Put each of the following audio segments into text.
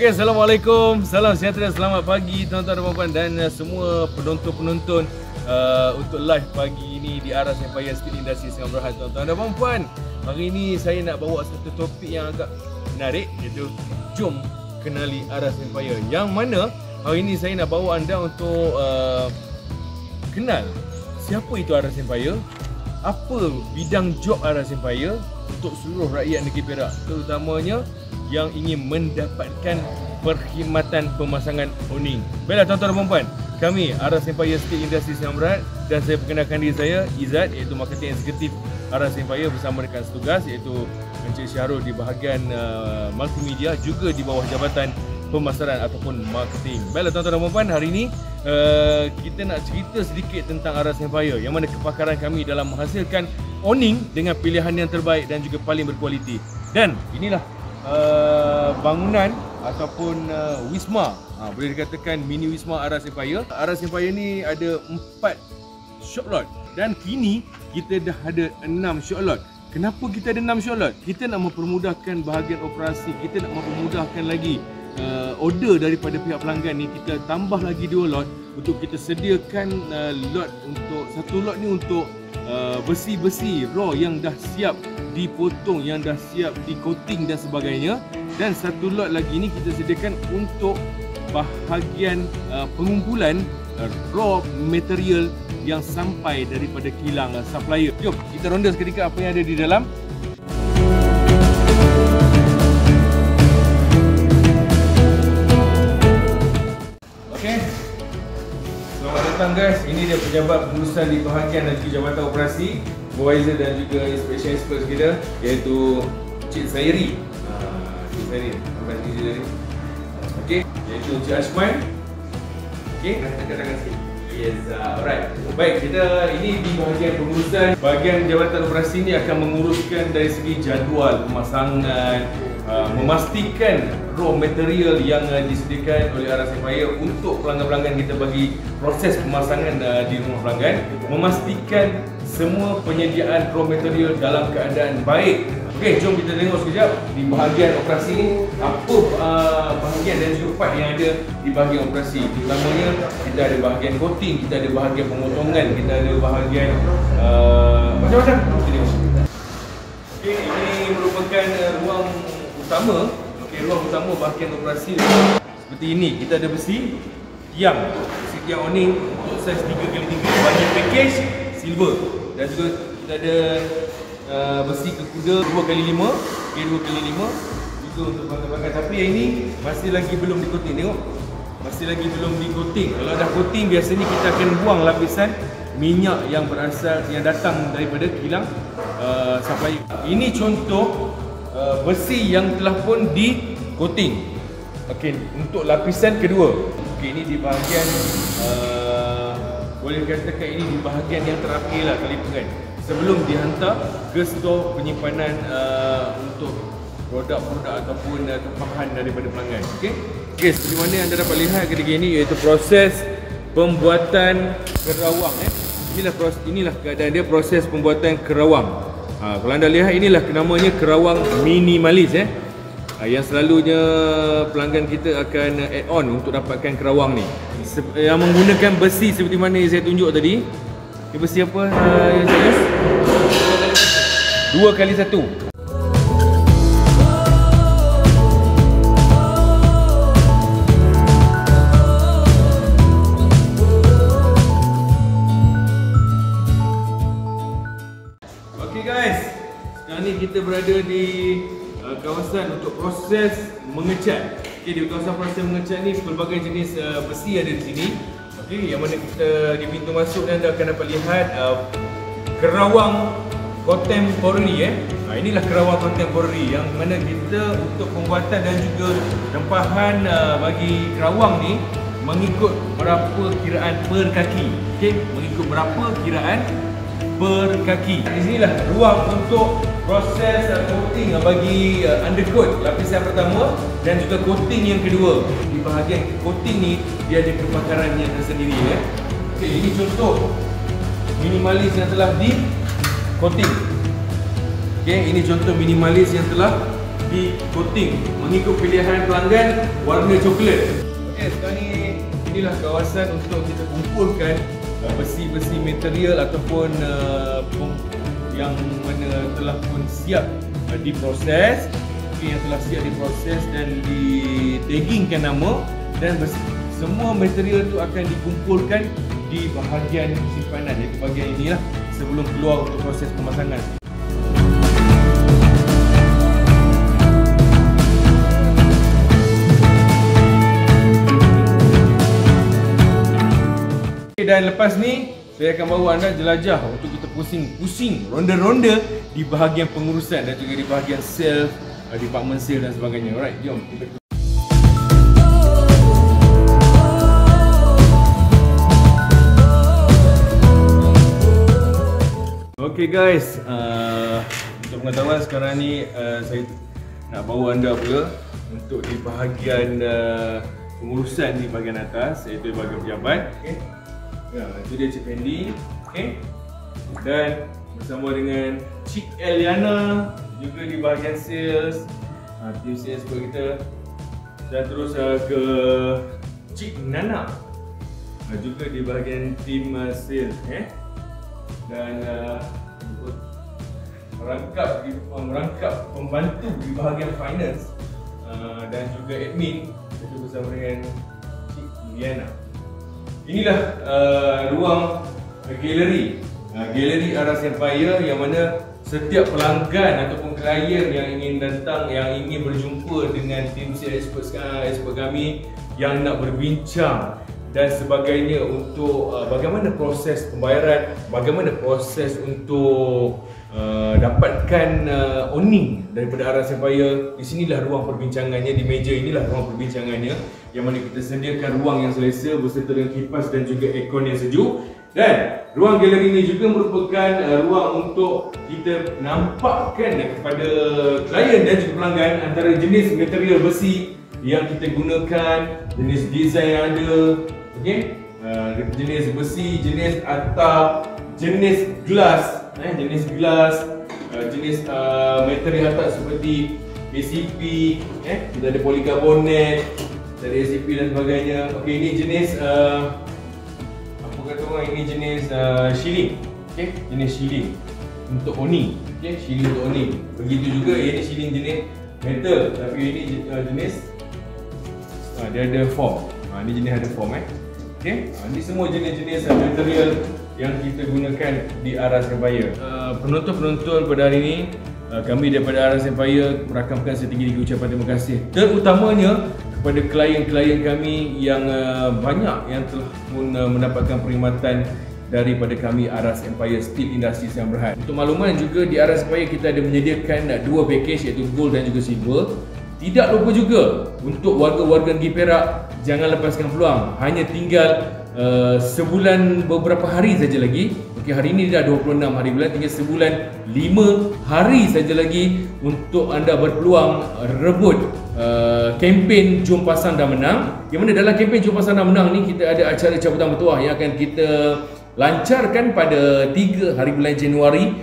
Okey, Assalamualaikum. Salam sejahtera, selamat pagi tuan-tuan dan puan dan semua penonton-penonton untuk live pagi ini di Aras Empire Steel Industry Sdn Bhd, tuan-tuan dan puan. Hari ini saya nak bawa satu topik yang agak menarik, iaitu jom kenali Aras Empire. Yang mana hari ini saya nak bawa anda untuk kenal siapa itu Aras Empire, apa bidang job Aras Empire untuk seluruh rakyat negeri Perak, terutamanya yang ingin mendapatkan perkhidmatan pemasangan awning. Baiklah tuan-tuan dan puan, kami Aras Empire Steel Industry Sdn Bhd dan saya perkenalkan diri saya Izzat, iaitu Marketing Eksekutif Aras Empire bersama rekan setugas iaitu Encik Syahrul di bahagian multimedia, juga di bawah jabatan pemasaran ataupun marketing. Baiklah tuan-tuan dan puan, hari ini kita nak cerita sedikit tentang Aras Empire, yang mana kepakaran kami dalam menghasilkan awning dengan pilihan yang terbaik dan juga paling berkualiti. Dan inilah bangunan ataupun wisma, boleh dikatakan mini wisma Aras Empire. Aras Empire ni ada 4 shop lot dan kini kita dah ada 6 shop lot. Kenapa kita ada 6 shop lot? Kita nak mempermudahkan bahagian operasi, kita nak mempermudahkan lagi order daripada pihak pelanggan ni. Kita tambah lagi 2 lot untuk kita sediakan lot untuk satu lot ni untuk besi-besi raw yang dah siap dipotong, yang dah siap di coating dan sebagainya, dan satu lot lagi ni kita sediakan untuk bahagian pengumpulan raw material yang sampai daripada kilang supplier. Jom kita ronda seketika apa yang ada di dalam. Okey, selamat datang guys. Ini dia pejabat pengurusan di bahagian dan juga jabatan operasi, supervisor dan juga inspection expert kita, iaitu Cik Zairi. Cik Zairi, apa Cik Zairi? Okey, iaitu Cik Ashman. Okey, katakan sikit. Yes, alright. Baik, kita ini di bahagian pengurusan. Bahagian jabatan operasi ini akan menguruskan dari segi jadual pemasangan, memastikan raw material yang disediakan oleh Aras Empire untuk pelanggan-pelanggan kita bagi proses pemasangan di rumah pelanggan, memastikan semua penyediaan raw material dalam keadaan baik. Okey, jom kita tengok sekejap di bahagian operasi ni apa bahagian dan juga part yang ada di bahagian operasi. Terutamanya kita ada bahagian coating, kita ada bahagian pemotongan, kita ada bahagian macam-macam. Kita tengok. Okey, ini merupakan ruang utama. Okey, ruang utama bahagian operasi seperti ini. Kita ada besi tiang, besi tiang awning untuk saiz 3x3 bagi package silver, dan juga kita ada besi kekuda 2x5, okay, 2x5 juga untuk pelanggan-pelanggan. Tapi yang ini masih lagi belum di coating. Tengok, masih lagi belum di coating. Kalau dah coating, biasanya kita akan buang lapisan minyak yang berasal, yang datang daripada kilang supplier. Ini contoh besi yang telah pun di coating. Okey, untuk lapisan kedua. Okey, ini di bahagian boleh dikatakan ini di bahagian yang terakhir lah kali peran, sebelum dihantar ke stor penyimpanan untuk produk-produk ataupun tempahan daripada pelanggan. Okey, seperti mana anda dapat lihat ketika ini, iaitu proses pembuatan kerawang. Inilah keadaan dia, proses pembuatan kerawang. Kalau anda lihat, inilah namanya kerawang minimalis. Yang selalunya pelanggan kita akan add on untuk dapatkan kerawang ni, yang menggunakan besi seperti mana yang saya tunjuk tadi. Ini besi apa yang saya use? 2x1. Okey guys, sekarang ni kita berada di kawasan untuk proses mengecat. Okey, di kawasan proses mengecat ni pelbagai jenis besi ada di sini. Okey, yang mana kita di pintu masuk dan anda akan dapat lihat kerawang contemporary. Inilah kerawang contemporary yang mana kita untuk pembuatan dan juga tempahan bagi kerawang ni mengikut berapa kiraan per kaki. Okey, mengikut berapa kiraan per kaki. Di sinilah ruang untuk proses coating bagi undercoat lapisan pertama dan juga coating yang kedua. Di bahagian coating ni dia ada kepakarannya tersendiri. Okey, ini contoh minimalis yang telah di coating. Okey, ini contoh minimalis yang telah di coating mengikut pilihan pelanggan warna coklat. Okey, sekarang ni inilah kawasan untuk kita kumpulkan besi-besi material ataupun yang mana telah pun siap diproses, yang telah siap diproses dan di-taggingkan nama, dan semua material itu akan dikumpulkan di bahagian simpanan, iaitu bahagian inilah sebelum keluar untuk proses pemasangan. Dan lepas ni saya akan bawa anda jelajah untuk kita pusing-pusing ronda-ronda di bahagian pengurusan dan juga di bahagian sales, department sales dan sebagainya. Alright, jom kita. Okay guys, untuk pengetahuan sekarang ni saya nak bawa anda pula untuk di bahagian pengurusan di bahagian atas, iaitu bahagian pejabat. Okay. Ya, itu dia Cik Fendi. Okay. Dan bersama dengan Cik Eliana juga di bahagian sales, tim sales kita. Dan terus ke Cik Nana juga di bahagian tim sales. Dan merangkap pembantu di bahagian finance dan juga admin, itu bersama dengan Cik Liana. Inilah ruang galeri Aras Empire, yang mana setiap pelanggan ataupun klien yang ingin datang, yang ingin berjumpa dengan tim sales expert kami, yang nak berbincang dan sebagainya untuk bagaimana proses pembayaran, bagaimana proses untuk dapatkan owning daripada Aras Empire. Di sinilah ruang perbincangannya, di meja inilah ruang perbincangannya, yang mana kita sediakan ruang yang selesa berserta dengan kipas dan juga aircon yang sejuk. Dan ruang galeri ini juga merupakan ruang untuk kita nampakkan kepada klien dan juga pelanggan antara jenis material besi yang kita gunakan, jenis design yang ada. Okey, jenis besi, jenis atap, jenis gelas, jenis material atap seperti ACP, kita ada polikarbonat, kita ada ACP dan sebagainya. Okey, ini jenis apa kata orang, ini jenis shilling. Okey, jenis shilling untuk owning. Okey, shilling untuk owning. Begitu juga ini shilling jenis metal, tapi ini jenis dia ada form. Ini jenis ada form. Okay. Ini semua jenis-jenis material yang kita gunakan di Aras Empire. Penonton-penonton pada hari ini, kami daripada Aras Empire merakamkan setinggi-tinggi ucapan terima kasih, terutamanya kepada klien-klien kami yang banyak yang telah pun mendapatkan perkhidmatan daripada kami Aras Empire Steel Industries Sdn Bhd. Untuk makluman juga, di Aras Empire kita ada menyediakan dua package, iaitu gold dan juga silver. Tidak lupa juga untuk warga-warga Negeri Perak, jangan lepaskan peluang. Hanya tinggal sebulan beberapa hari saja lagi. Okey, hari ini dah 26 hari bulan, tinggal sebulan 5 hari saja lagi untuk anda berpeluang rebut kempen Jom Pasang Dan Menang. Yang mana dalam kempen Jom Pasang Dan Menang ni kita ada acara cabutan bertuah yang akan kita lancarkan pada 3 hari bulan Januari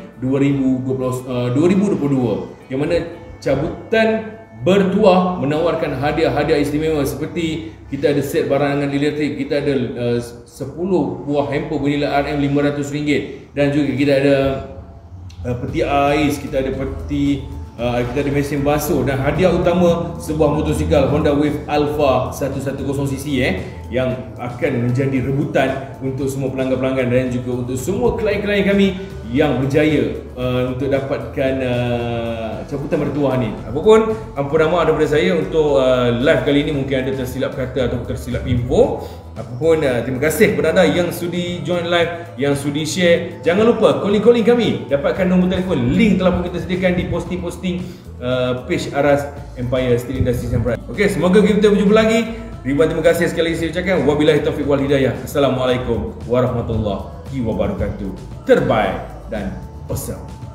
2022. Yang mana cabutan bertuah menawarkan hadiah-hadiah istimewa seperti kita ada set barangan elektrik, kita ada 10 buah hamper bernilai RM500, dan juga kita ada peti ais, kita ada peti, kita ada mesin basuh, dan hadiah utama sebuah motosikal Honda Wave Alpha 110cc yang akan menjadi rebutan untuk semua pelanggan-pelanggan dan juga untuk semua klien-klien kami yang berjaya untuk dapatkan cabutan bertuah ni. Apapun, ampun nama daripada saya untuk live kali ini, mungkin ada tersilap kata atau tersilap info. Apapun, terima kasih kepada anda yang sudi join live, yang sudi share. Jangan lupa calling kami, dapatkan nombor telefon, link telah pun kita sediakan di posting-posting page Aras Empire Steel Industries Sdn Bhd. Okey, semoga kita berjumpa lagi. Ribuan terima kasih sekali lagi saya ucapkan. Wabillahi taufiq wal hidayah. Assalamualaikum warahmatullahi wabarakatuh. Terbaik dan awesome.